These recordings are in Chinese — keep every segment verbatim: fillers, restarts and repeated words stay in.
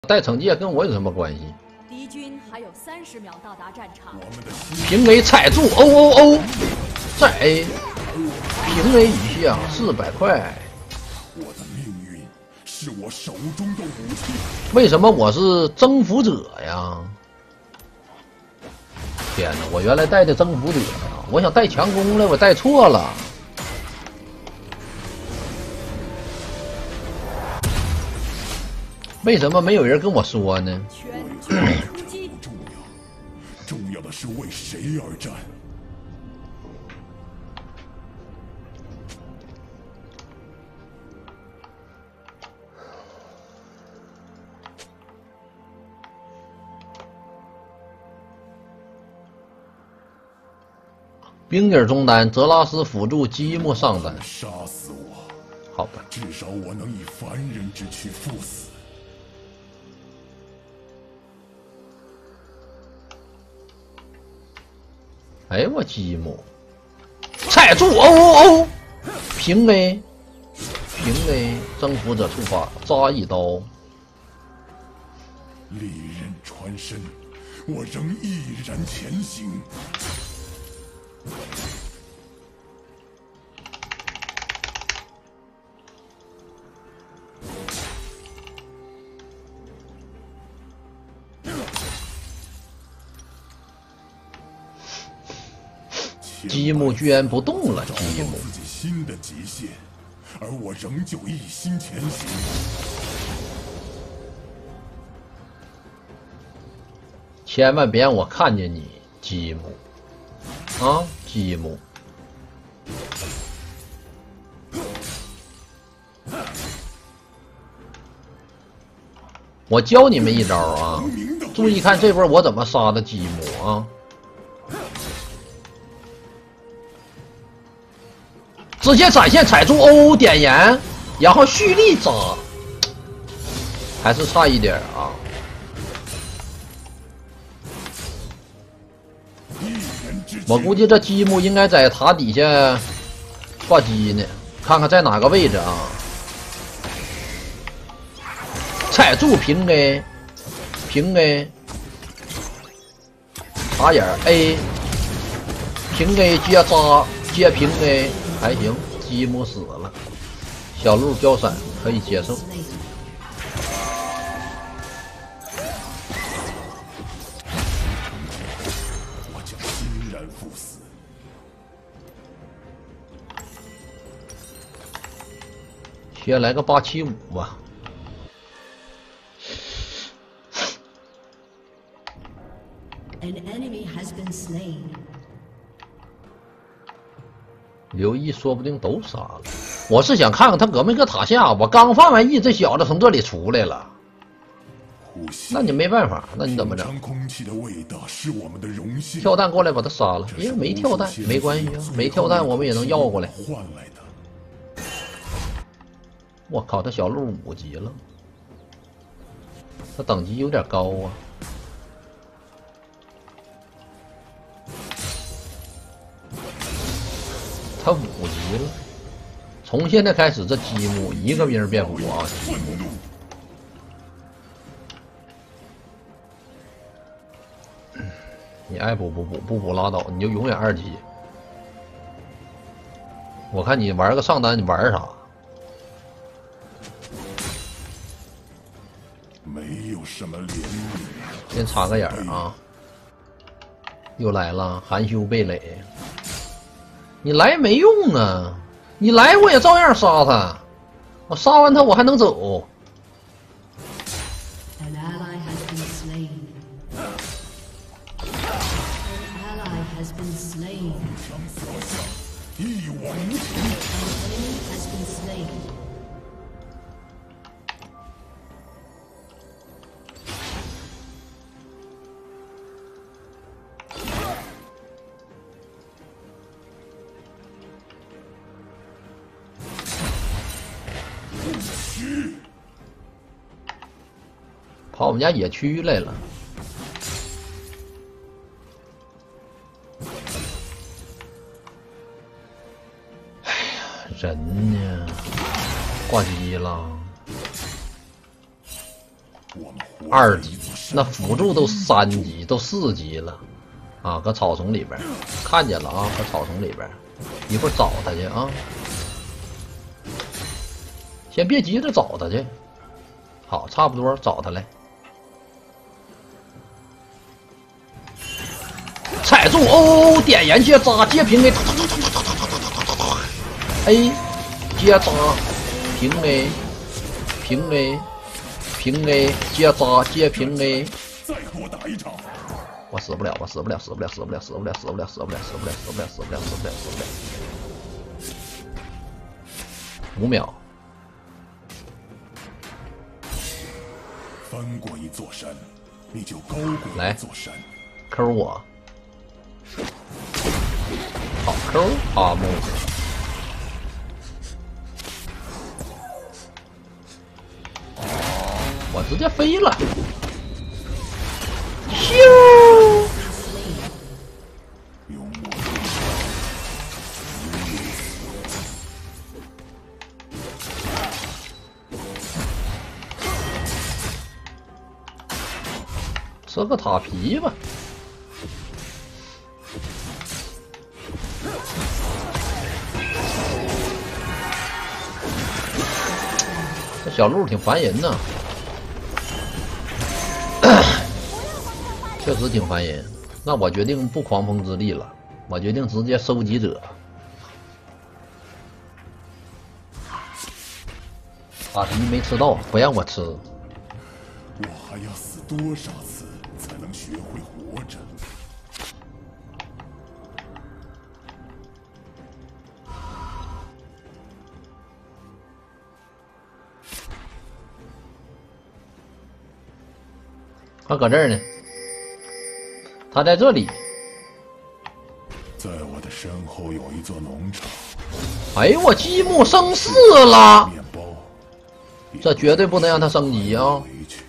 带惩戒跟我有什么关系？ 敌军还有三十秒到达战场。 平 A 踩住 O O O， 再 A， 平 A 一下四百块。 我的命运是我手中的武器。 为什么我是征服者呀？天哪！我原来带的征服者呀，我想带强攻了，我带错了。为什么没有人跟我说呢？ 全军出击！ 不重要，重要的是为谁而战。 冰女中单，泽拉斯辅助，积木上单。 杀死我， 好吧， 至少我能以凡人之躯赴死。 哎，我积木踩住 O O O， 平 A， 平 A， 征服者触发，扎一刀。 利刃穿身，我仍毅然前行。 积木居然不动了，积木。 自己新的极限，而我仍旧一心前行。 千万别让我看见你，积木。啊，积木。我教你们一招啊！注意看这波我怎么杀的积木啊！直接闪现踩住 O 点燃，然后蓄力扎，还是差一点啊！我估计这积木应该在塔底下挂机呢，看看在哪个位置啊？踩住平 A， 平 A， 打眼 A， 平 A 接扎接平 A。还行，积木死了，小鹿交闪可以接受。 我将欣然赴死。 先来个八七五吧。 An enemy has been slain. 刘毅说不定都杀了，我是想看看他搁没搁塔下。我刚放完 E， 这小子从这里出来了，那你没办法，那你怎么整？ 空气的味道是我们的荣幸。 跳弹过来把他杀了，因为没跳弹没关系啊，没跳弹我们也能要过来。 换来的。 我靠，他小鹿五级了，他等级有点高啊。他五级了，从现在开始，这积木一个兵变五啊！积木，你爱补不补，不补拉倒，你就永远二级。我看你玩个上单，你玩啥？ 没有什么怜悯。 先插个眼儿啊！又来了，含羞贝蕾。你来没用啊！你来我也照样杀他，我杀完他我还能走。 An ally has been slain. An ally has been slain. 一往无前。 An enemy has been slain. 跑我们家野区来了。哎呀，人呢？挂机了。 我们二级，那辅助都三级，都四级了啊！搁草丛里边看见了啊，搁草丛里边，一会儿找他去啊。先别急着找他去，好，差不多找他来。踩住哦，点燃接扎接平 A， A 接扎平 A， 平 A， 平 A 接扎接平 A。 再和我打一场。 我死不了，我死不了，死不了，死不了，死不了，死不了，死不了，死不了，死不了，死不了，死不了，死不了。五秒。 翻过一座山，你就高过一座山。 抠我。好抠啊木子。我直接飞了。咻！吃个塔皮吧。这小鹿挺烦人呐。确实挺烦人，那我决定不狂风之力了，我决定直接收集者。塔皮没吃到，不让我吃。 我还要死多少次才能学会活着？ 他搁这儿呢。他在这里， 在我的身后有一座农场。 哎呦，我积木升四了，这绝对不能让他升级啊！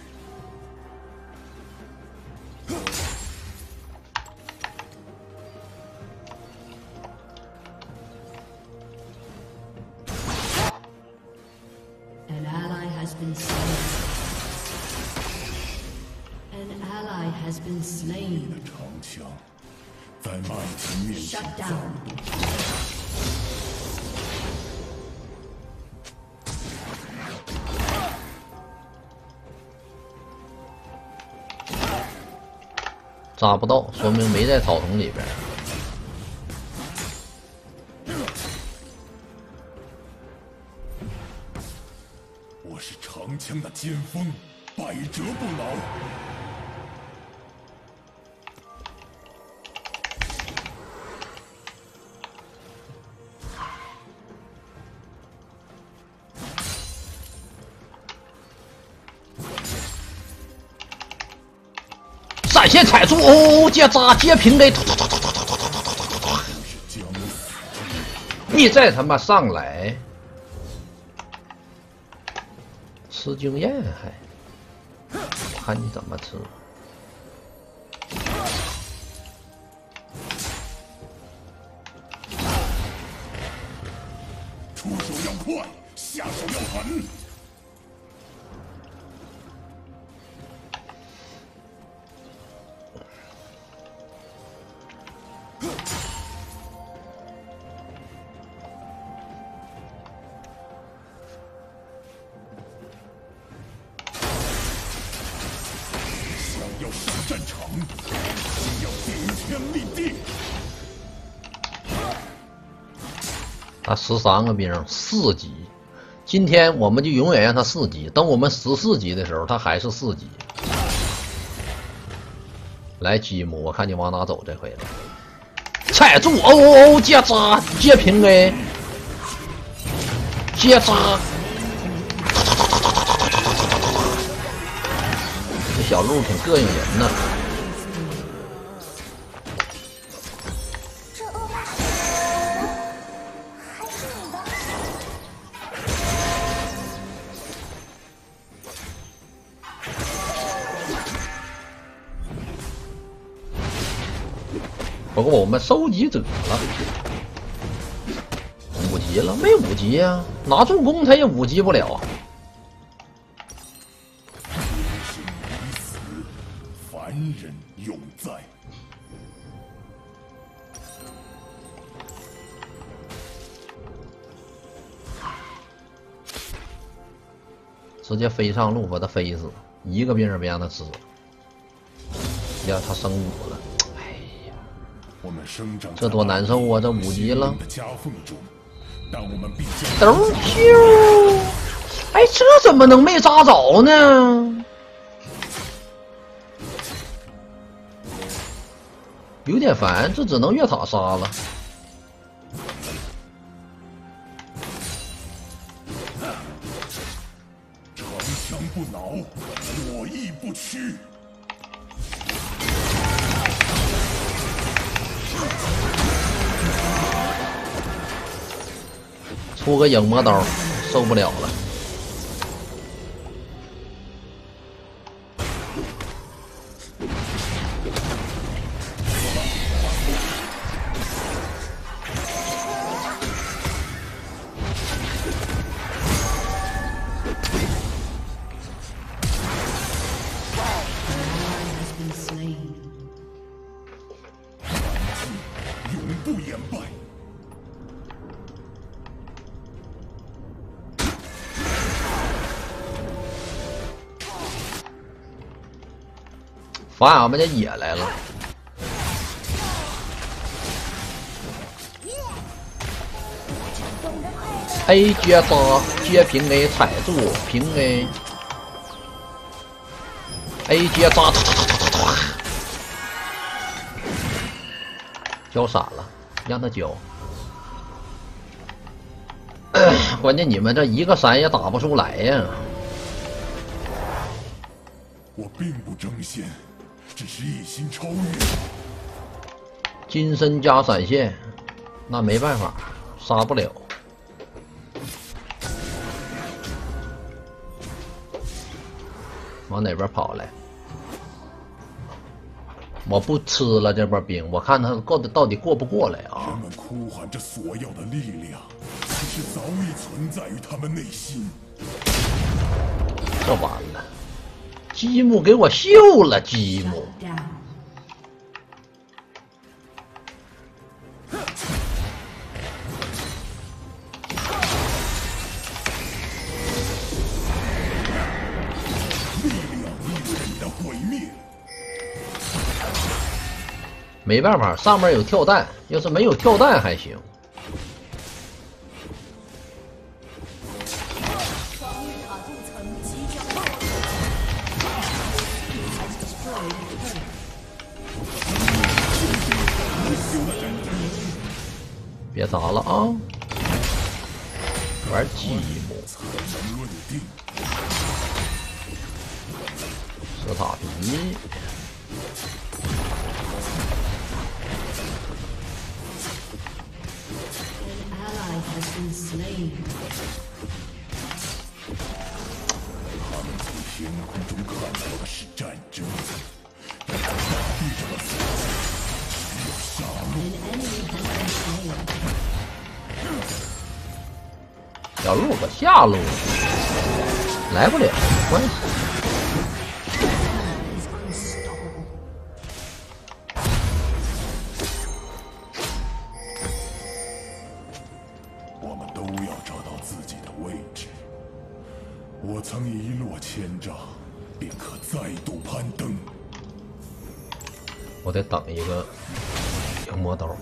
你的长枪在麦田面前躁动。 扎不到，说明没在草丛里边。 我是长枪的尖锋，百折不挠。 闪现踩住哦，接扎接平 A， 你再他妈上来，吃经验还，看你怎么吃。 出手要快，下手要狠。 要上战场，要顶天立地。 他十三个兵，四级。今天我们就永远让他四级，等我们十四级的时候，他还是四级。来，积木，我看你往哪走这回了。踩住，哦哦哦，接扎，接平 A， 接扎。 这小鹿挺膈应人呐。 这恶霸还是你的。 不过我们收集者了，五级了没五级呀？拿助攻他也五级不了。 人永在。 直接飞上路把他飞死，一个兵也别让他吃。呀，他升五了，哎呀， 我们生长这多难受啊！这五级了， 夹缝中，但我们必将兜咻！哎，这怎么能没扎着呢？有点烦，这只能越塔杀了。 长枪不挠，我意不屈。 出个影魔刀，受不了了。 永不言败。 反俺们家野来了。A 接杀接平 A 踩住平 A A 接杀，突突突突突突，交闪了，让他交。关键你们这一个闪也打不出来呀！ 我并不争先，只是一心超越。 金身加闪现，那没办法，杀不了。往哪边跑来？我不吃了这波兵，我看他过到底过不过来啊？ 人们呼喊着所要的力量，其实早已存在于他们内心。 这完了，积木给我秀了，积木。没办法，上面有跳弹，要是没有跳弹还行。别砸了啊！玩积木，斯塔皮。 他们从天空中看到的是战争，但在大地上的死只有杀戮。 小路可下路来不了，没关系。 我们都要找到自己的位置。我曾一落千丈，便可再度攀登。 我得等一个影魔刀。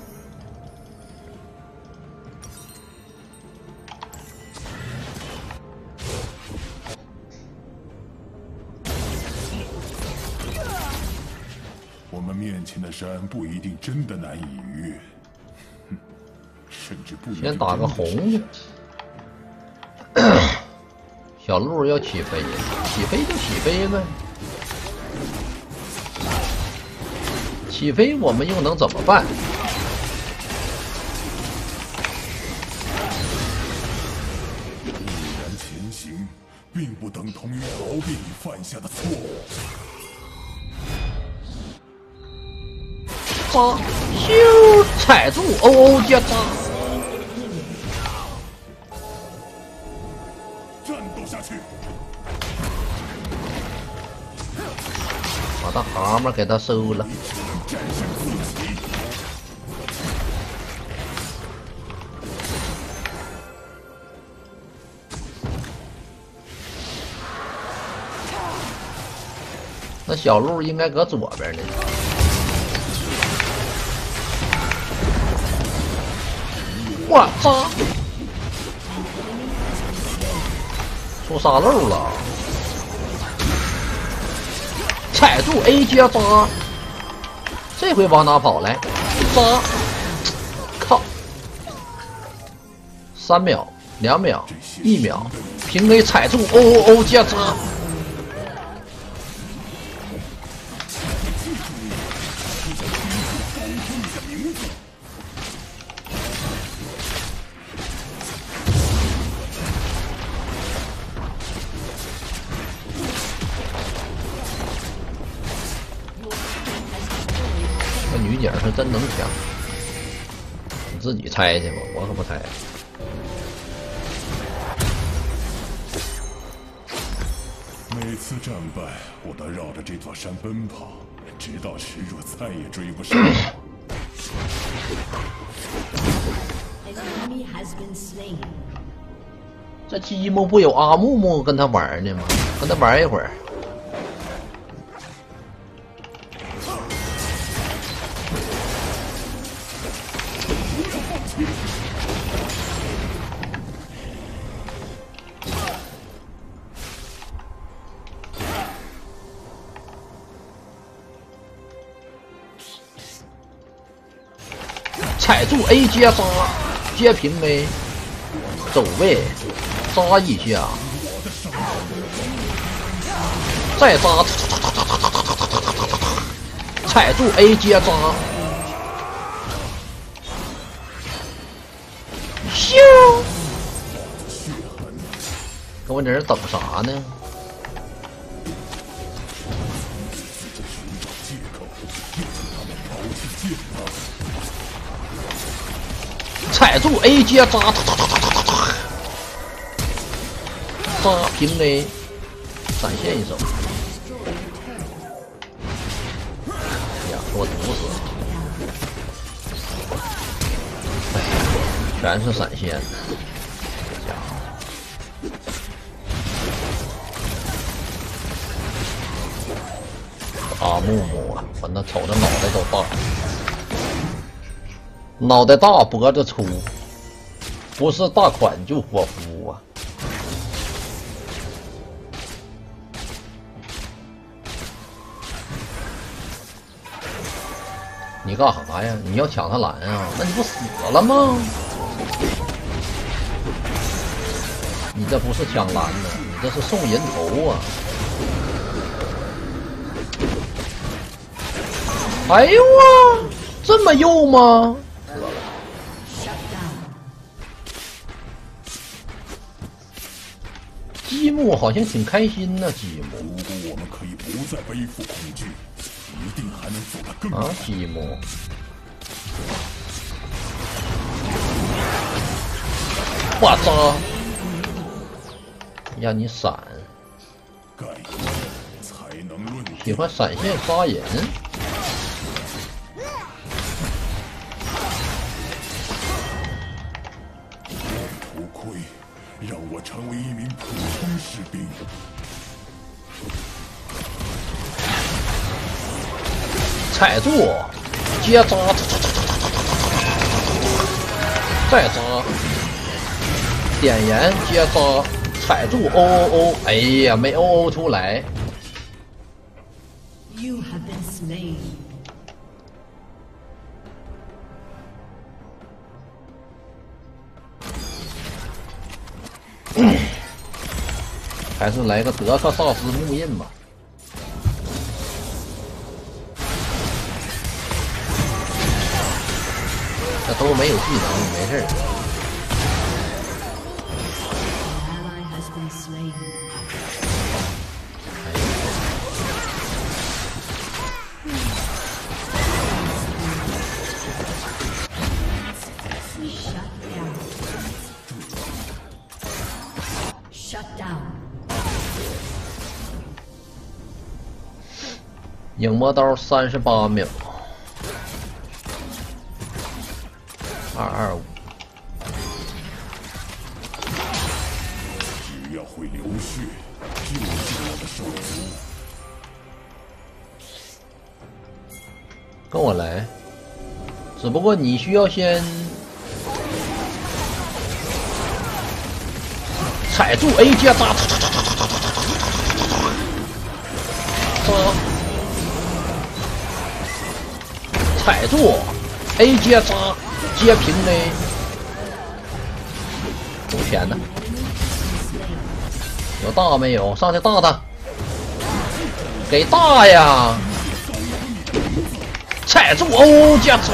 我们面前的山不一定真的难以逾越，哼，甚至不一定。 先打个红的。小鹿要起飞，起飞就起飞呗。起飞我们又能怎么办？ 毅然前行，并不等同于逃避你犯下的错误。 扎，咻，踩住，哦哦，接扎。 战斗下去！ 把大蛤蟆给他收了。那小鹿应该搁左边呢。哇扎！出沙漏了。 踩住 A 接扎，这回往哪跑来？扎！靠！三秒、两秒、一秒，平 A 踩住 O O O 接扎。女警是真能抢，你自己猜去吧，我可不猜。 每次战败，我都绕着这座山奔跑，直到使者再也追不上。 An enemy has been slain. 这积木不有阿木木跟他玩呢吗？跟他玩一会儿。 踩住 A 接扎，接平 A， 走位，扎一下，再扎，踩住 A 接扎，咻！搁我在这等啥呢？ 踩住 A 接扎，扎平 A， 闪现一手，呀，给我毒死了！哎，全是闪现，家伙，阿木木啊，我那瞅着脑袋都大。 脑袋大脖子粗，不是大款就伙夫啊！你干啥呀？你要抢他蓝啊？那你不死了吗？你这不是抢蓝呢，你这是送人头啊！哎呦啊，这么幼吗？ 积木好像挺开心呢，积木。 如果我们可以不再背负恐惧，一定还能走得更啊， 远。 积木。哇扎！让你闪， 盖才能论喜定。 欢闪现杀人。 头盔让我成为一名普通士兵。 踩住，接扎，再扎，点燃接扎，踩住 O O O， 哎呀，没 O O 出来。 You have been slain. 还是来个德克萨斯木印吧。这都没有技能，没事儿。 Ally has been slain. 影魔刀三十八秒，二二五。 只要会流血，就是我的手足。 跟我来，只不过你需要先踩住 A 加扎，扎，踩住 A 接扎，接平 A， 有钱的，有大没有？上去大他，给大呀！踩住欧加扎，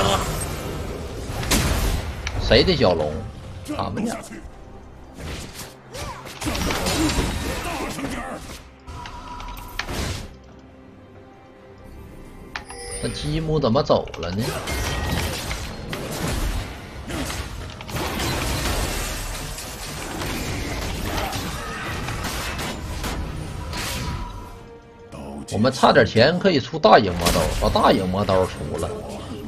谁的小龙？他们家。这积木怎么走了呢？我们差点钱可以出大影魔刀，把大影魔刀出了。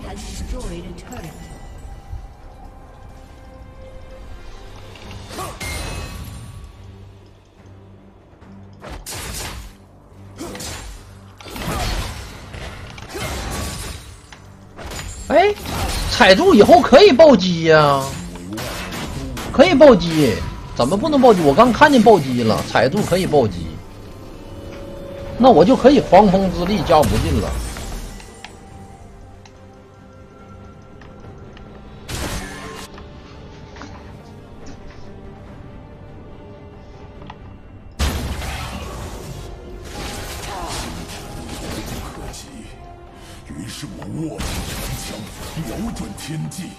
哎，踩住以后可以暴击呀、啊，可以暴击，怎么不能暴击？我刚看见暴击了，踩住可以暴击。那我就可以狂风之力加无尽了。 可惜，于是我握紧长枪，瞄准天际。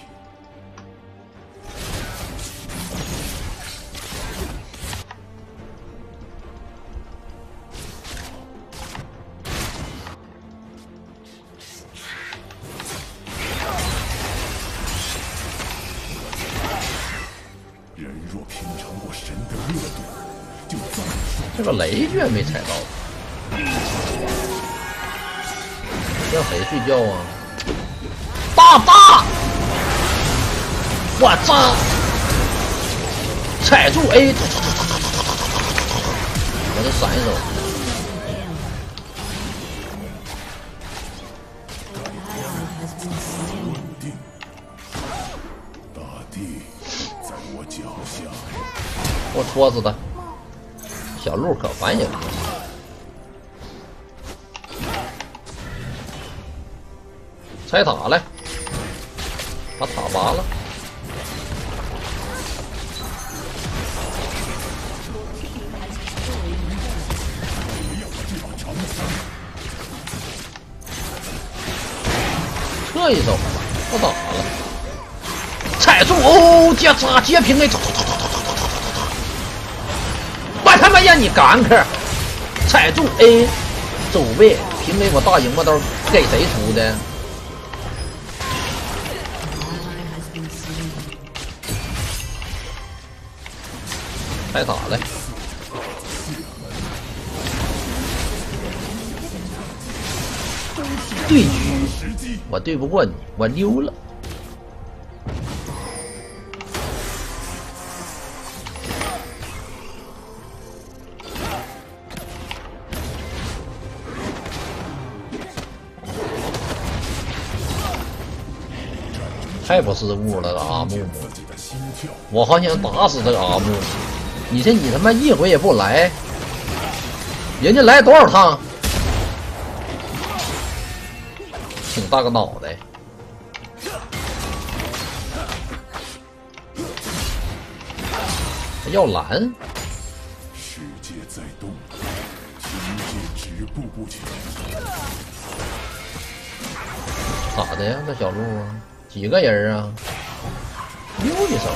人若品尝过神的热度，就再受。 这个雷居然没踩到，让谁睡觉啊？大大，我扎，踩住 A， 我这闪一手。我戳死他！小鹿可烦人了。拆塔来，把塔拔了。撤一手，不打了。踩住哦，接扎接平 A， 走走走走走走走走走。我他妈让你赶克，踩住 A， 走位平 A， 我大影魔刀给谁出的？太打了。对狙，我对不过你，我溜了。太不是物了，阿木木！我好想打死这个阿木木！你这你他妈一回也不来，人家来多少趟？挺大个脑袋！要蓝？ 世界在动，情节止步不前。 咋的呀，这小鹿啊？几个人啊？溜一手。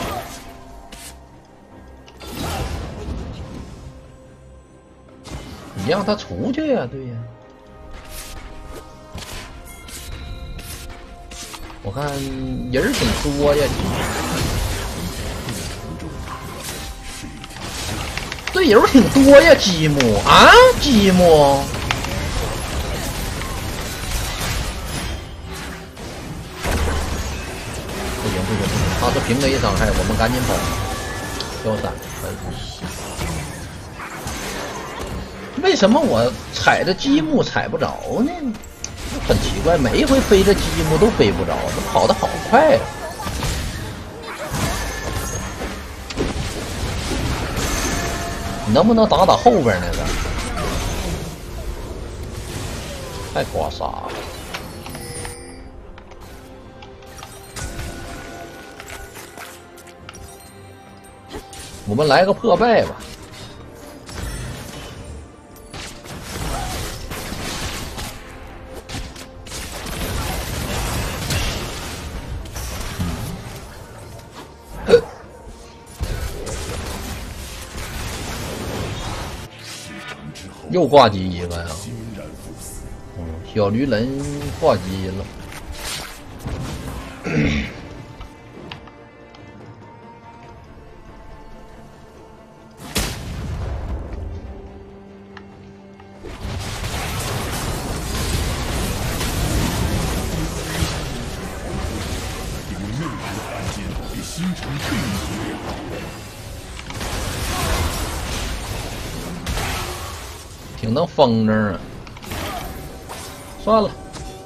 你让他出去呀、啊？对呀。我看人挺多呀。队友挺多呀，积木啊，积木。 不行不行，他是平 A 伤害，我们赶紧跑，消散。为什么我踩着积木踩不着呢？很奇怪，每一回飞着积木都飞不着，这跑得好快啊！你能不能打打后边那个？太刮痧了。我们来个破败吧。又挂机一个呀！嗯，小驴人挂机了。挺能疯着啊！算了，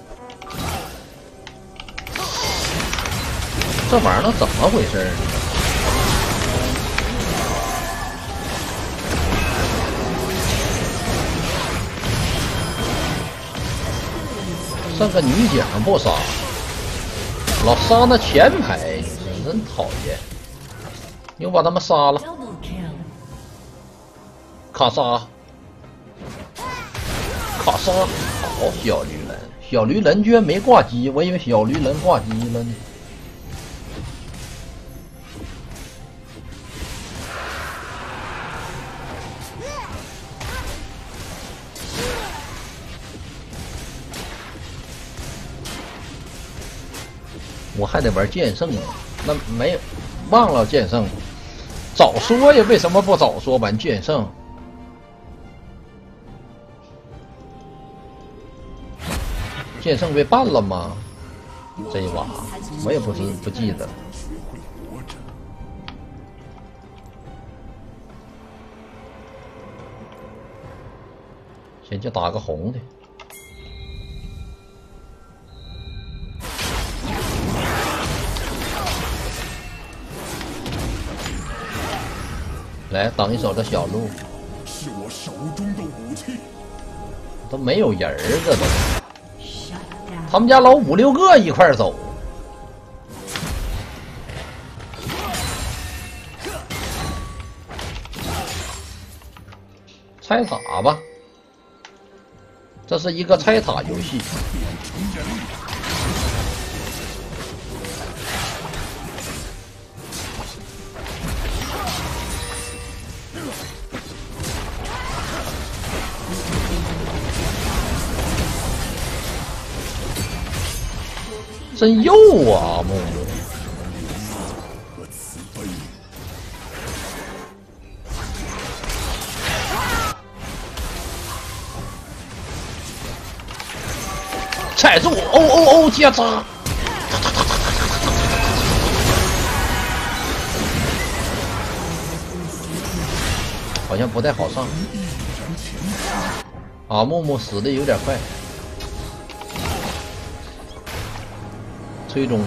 这玩意儿都怎么回事呢？剩个女警不杀，老杀那前排，真讨厌！又把他们杀了，卡莎。卡莎，好小驴人，小驴人居然没挂机，我以为小驴人挂机了呢。我还得玩剑圣呢，那没有忘了剑圣，早说呀！为什么不早说玩剑圣？剑圣被办了吗？这一把我也不知不记得。先去打个红的。来挡一手的小鹿。 是我手中的武器。 都没有人儿，这都。他们家老五六个一块走，拆塔吧，这是一个拆塔游戏。真幼啊，木木！踩住！哦哦哦！接扎！好像不太好上。啊，木木死的有点快。崔中，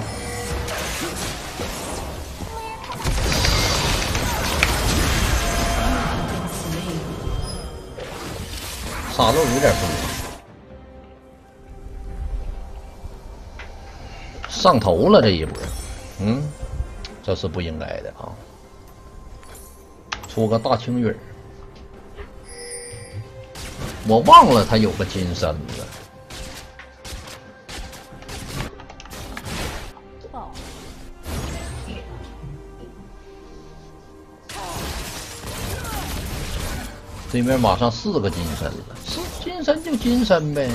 杀漏有点多，上头了这一波，嗯，这是不应该的啊！出个大青雨，我忘了他有个金身子。对面马上四个金身了，是金身就金身呗。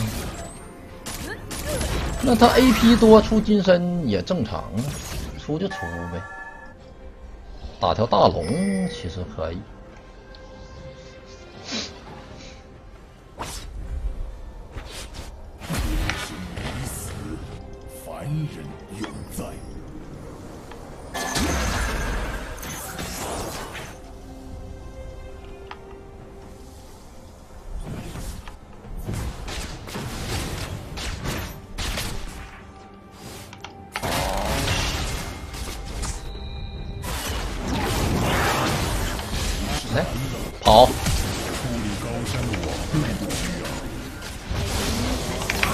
那他 A P 多出金身也正常啊，出就出呗。打条大龙其实可以。 凡人永在。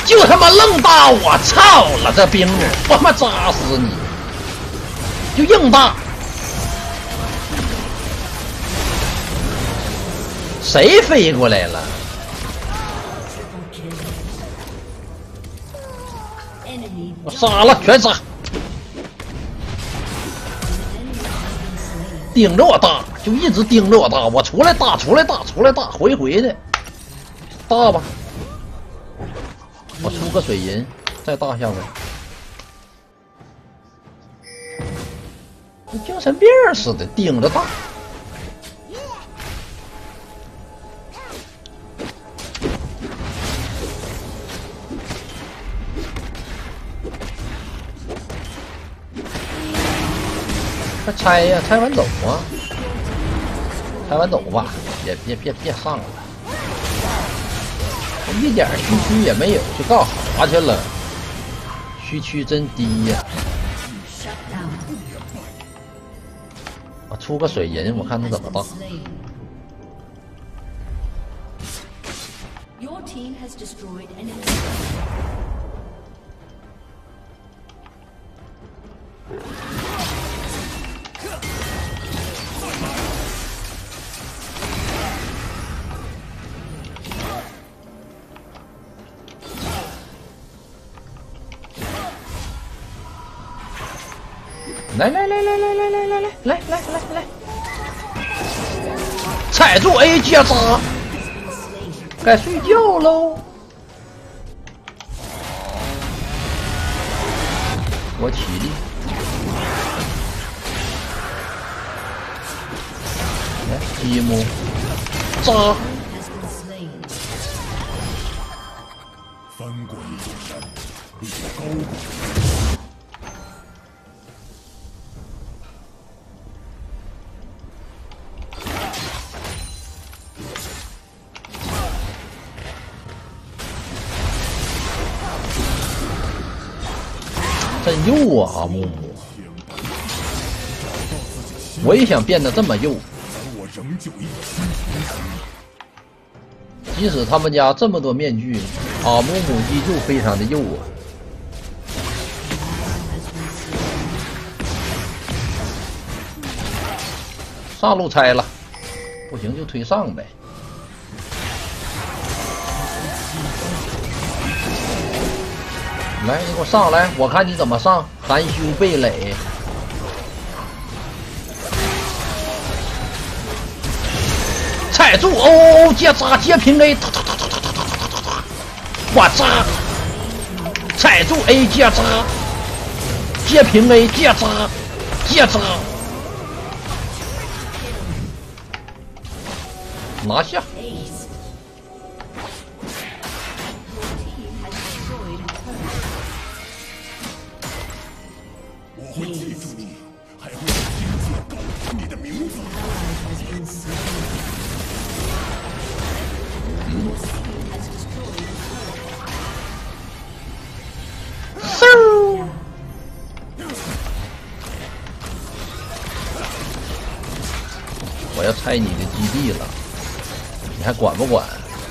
就他妈愣大我，操了这兵人，我他妈扎死你！就硬大，谁飞过来了？ Enemy 我杀了，全杀！盯着我打，就一直盯着我打，我出来打，出来打，出来打，回回的，大吧！我出个水银，再大下回。跟精神病似的，盯着打。快拆呀！拆完走啊！拆完走吧，别别别别上了，一点虚区也没有，去干啥去了？虚区真低呀！我出个水银，我看他怎么打。 Your team has destroyed enemy. 来来来来来来来来来来来来来，踩住 A 接扎，该睡觉喽。我体力，来积木扎， 翻过一座山，一座高谷。 真幼啊，木木！我也想变得这么幼。 我仍旧一心即使他们家这么多面具，啊，木木依旧非常的幼啊。上路拆了，不行就推上呗。 来，你给我上来，我看你怎么上。含羞贝蕾，踩住哦哦，接扎接平 A， 我扎，踩住 A 接扎，接平 A 接扎，接扎，拿下。 我会记住你，还会用金剑告诉你的名字。 嗖！我要拆你的基地了，你还管不管？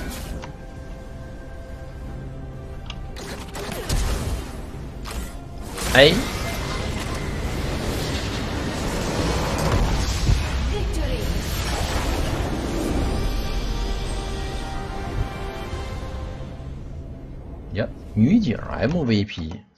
哎。 呀，女警 M V P。